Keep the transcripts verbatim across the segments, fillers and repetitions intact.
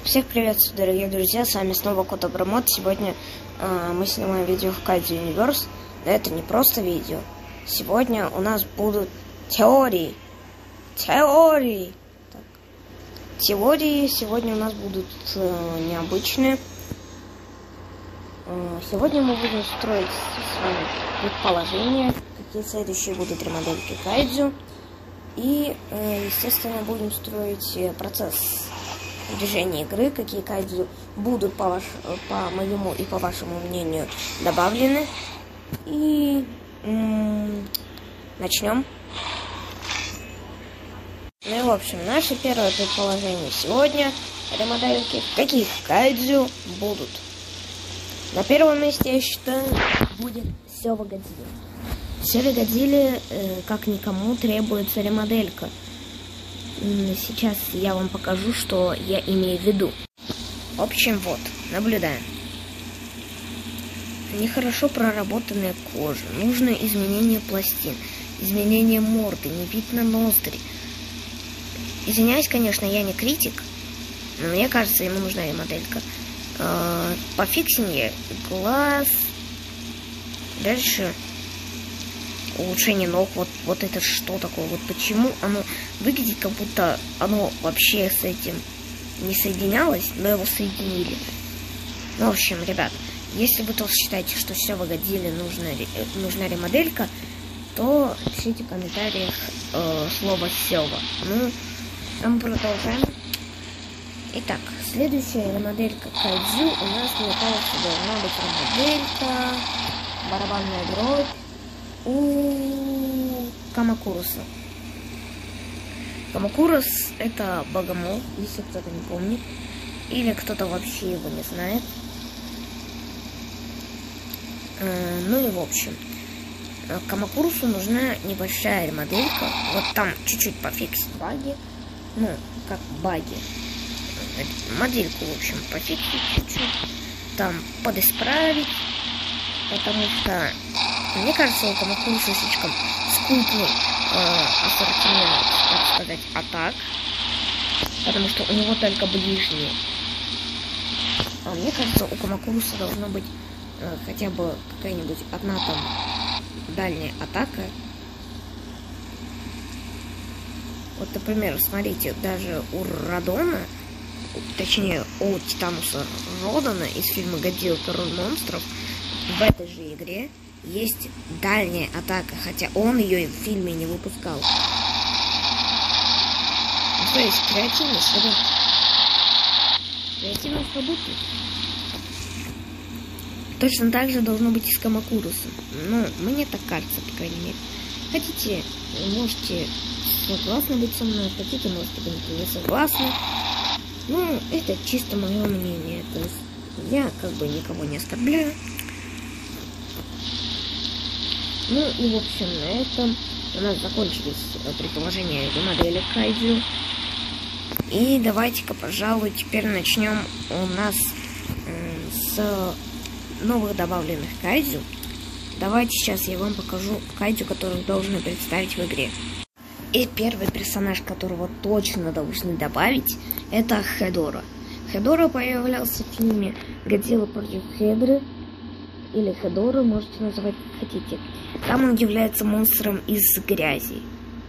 Всех приветствую, дорогие друзья, с вами снова Кот Абрамот. Сегодня э, мы снимаем видео в Kaizo Universe, но это не просто видео. Сегодня у нас будут теории. Теории. Так. Теории сегодня у нас будут э, необычные. Э, сегодня мы будем строить с вами предположения, какие следующие будут ремодельки Kaizo. И, э, естественно, будем строить процесс движения игры, какие Kaizo будут, по, ваш, по моему и по вашему мнению, добавлены. И начнем. Ну и, в общем, наше первое предположение сегодня — ремодельки, каких Kaizo будут. На первом месте, я считаю, будет Сёва Годзилла. Сёве Годзилле, э, как никому, требуется ремоделька. Сейчас я вам покажу, что я имею в виду. В общем, вот, наблюдаем. Нехорошо проработанная кожа. Нужно изменение пластин, изменение морды, не видно ноздри. Извиняюсь, конечно, я не критик, но мне кажется, ему нужна ремоделька. Э, по фиксинге глаз. Дальше улучшение ног. Вот, вот это что такое? Вот почему оно выглядит, как будто оно вообще с этим не соединялось, но его соединили. Ну, в общем, ребят, если вы тоже считаете, что Сёва Годзилле нужна, нужна ремоделька, то пишите в комментариях э, слово Сёва. Ну, а мы продолжаем. Итак, следующая ремоделька Kaizo у нас, мне кажется, должна быть ремоделька, барабанная дробь у Камакуруса. Камакурус — это богомол, если кто-то не помнит, или кто-то вообще его не знает. Э, ну и в общем, Камакурусу нужна небольшая ремоделька. Вот там чуть-чуть пофиксить баги, ну, как баги. Модельку, в общем, пофиксить чуть-чуть, там подисправить, потому что мне кажется, у Камакуруса слишком скупный э, ассортимент, так сказать, атак, потому что у него только ближние. А мне кажется, у Камакуруса должна быть э, хотя бы какая-нибудь одна там дальняя атака. Вот, например, смотрите, даже у Родона, точнее, у Титануса Родона из фильма «Годзилла. Король монстров» в этой же игре есть дальняя атака, хотя он ее в фильме не выпускал. Ну, то есть креативность работает. Креативность работает. Точно так же должно быть и с Камакурусом. Ну, мне так кажется, по крайней мере. Хотите, можете согласны быть со мной, хотите, можете быть не согласны. Ну, это чисто мое мнение. То есть я как бы никого не оскорбляю. Ну и, в общем, на этом у нас закончились предположения ремодели Kaizo. И давайте-ка, пожалуй, теперь начнем у нас э, с новых добавленных Kaizo. Давайте сейчас я вам покажу Kaizo, которых должны представить в игре. И первый персонаж, которого точно должны добавить, это Хедора. Хедора появлялся в фильме «Годзилла против Хедры», или Хедора, можете называть как хотите. Там он является монстром из грязи.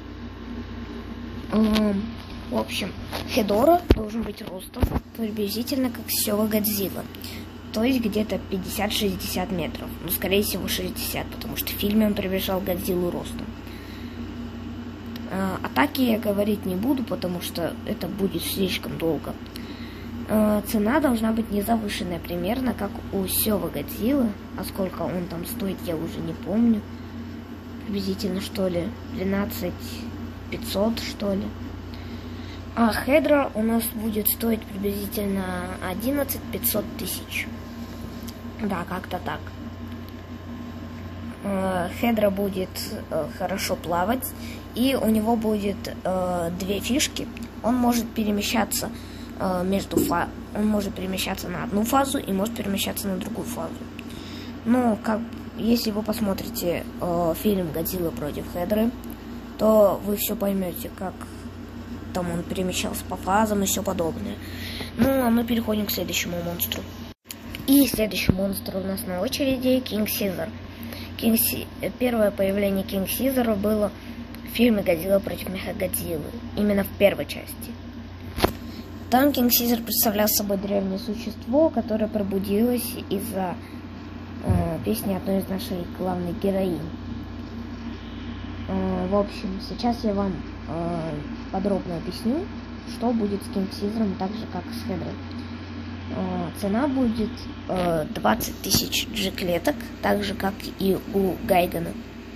Эм, в общем, Хедора должен быть ростом приблизительно как Сёва Годзилла. То есть где-то пятьдесят-шестьдесят метров. Ну, скорее всего, шестьдесят, потому что в фильме он приближал Годзиллу ростом. Э, атаки я говорить не буду, потому что это будет слишком долго. Э, цена должна быть не завышенная, примерно как у Сёва Годзиллы. А сколько он там стоит, я уже не помню. Приблизительно, что ли, двенадцать пятьсот, что ли. А Хедра у нас будет стоить приблизительно одиннадцать пятьсот тысяч. Да, как-то так. Э, Хедра будет э, хорошо плавать, и у него будет э, две фишки. Он может перемещаться э, между фа... он может перемещаться на одну фазу и может перемещаться на другую фазу. Ну, как если вы посмотрите э, фильм «Годзилла против Хедры», то вы все поймете, как там он перемещался по фазам и все подобное. Ну, а мы переходим к следующему монстру. И следующий монстр у нас на очереди Кинг Сизар. Кинг Си... Первое появление Кинг Сизара было в фильме «Годзилла против Мехагодзиллы». Именно в первой части. Там Кинг Сизар представлял собой древнее существо, которое пробудилось из-за э, песни одной из наших главных героинь. Э, в общем, сейчас я вам э, подробно объясню, что будет с Кинг Сизаром, так же как с Хедрой. Э, цена будет э, двадцать тысяч джи-клеток, так же как и у Гайгана.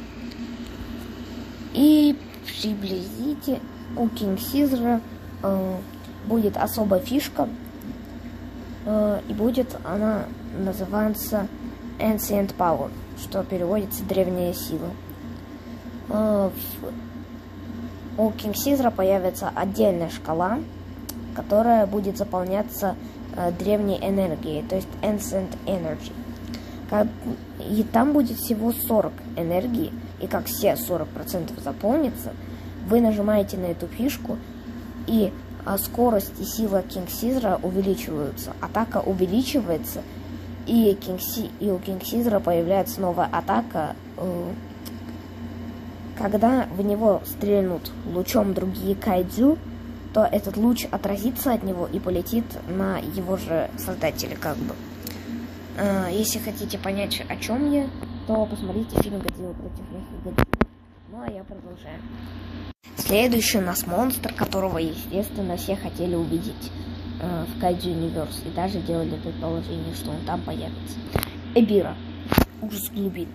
И приблизите у Кинг Сизара э, будет особая фишка, э, и будет она называться Ancient Power, что переводится древняя сила. Э, в, у Кинг Сизара появится отдельная шкала, которая будет заполняться э, древней энергией, то есть Ancient Energy. Как, и там будет всего сорок энергии, и как все сорок процентов заполнится, вы нажимаете на эту фишку, и а, скорость и сила Кинг Сизара увеличиваются, атака увеличивается, и, Кинг Си, и у Кинг Сизара появляется новая атака, э, когда в него стрельнут лучом другие кайдзю, то этот луч отразится от него и полетит на его же создателя, как бы. Э, если хотите понять, о чем я, то посмотрите фильм «Годзилла против Мехагодзиллы». Ну, а я продолжаю. Следующий у нас монстр, которого, естественно, все хотели увидеть э, в Кайдзю Универс, и даже делали предположение, что он там появится. Эбира. Ужас глубин.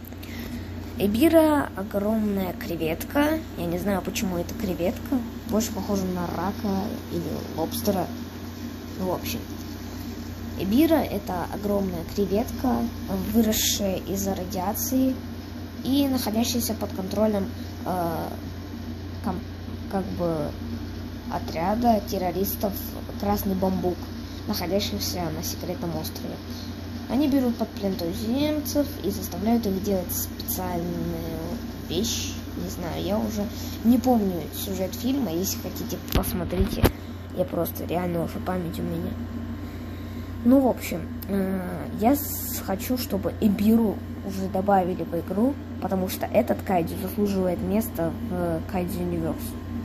Эбира — огромная креветка. Я не знаю, почему это креветка. Больше похожа на рака или лобстера. Ну, в общем. Эбира — это огромная креветка, выросшая из-за радиации и находящаяся под контролем э, ком, как бы отряда террористов «Красный бамбук», находящихся на секретном острове. Они берут под плен туземцев и заставляют их делать специальную вещь. Не знаю, я уже не помню сюжет фильма. Если хотите, посмотрите. Я просто реально уже память у меня. Ну, в общем, я хочу, чтобы Эбиру уже добавили в игру, потому что этот кайдзю заслуживает места в Кайдзю Универс.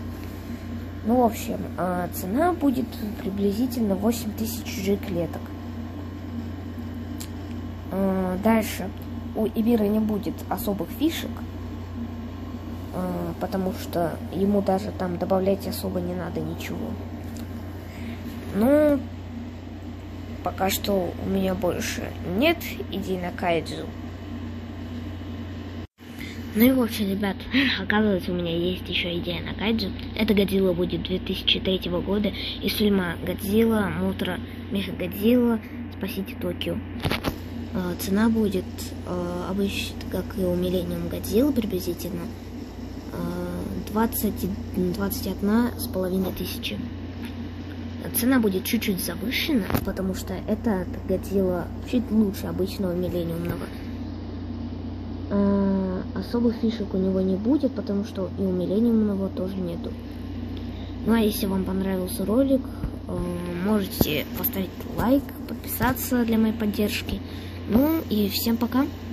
Ну, в общем, цена будет приблизительно восемь тысяч джи-клеток. Дальше у Эбира не будет особых фишек, потому что ему даже там добавлять особо не надо ничего. Ну, пока что у меня больше нет идей на кайдзю. Ну и в общем, ребят, оказывается, у меня есть еще идея на кайдзю. Эта Годзилла будет две тысячи третьего года из фильма «Годзилла, Мутра, Мехагодзилла, Спасите Токио». Цена будет обычно, как и у Millennium Godzilla, приблизительно двадцать, двадцать одна с половиной тысячи. Цена будет чуть-чуть завышена, потому что эта Годзилла чуть лучше обычного миллениумного. А, особых фишек у него не будет, потому что и у миллениумного тоже нету. Ну а если вам понравился ролик, можете поставить лайк, подписаться для моей поддержки. Ну и всем пока!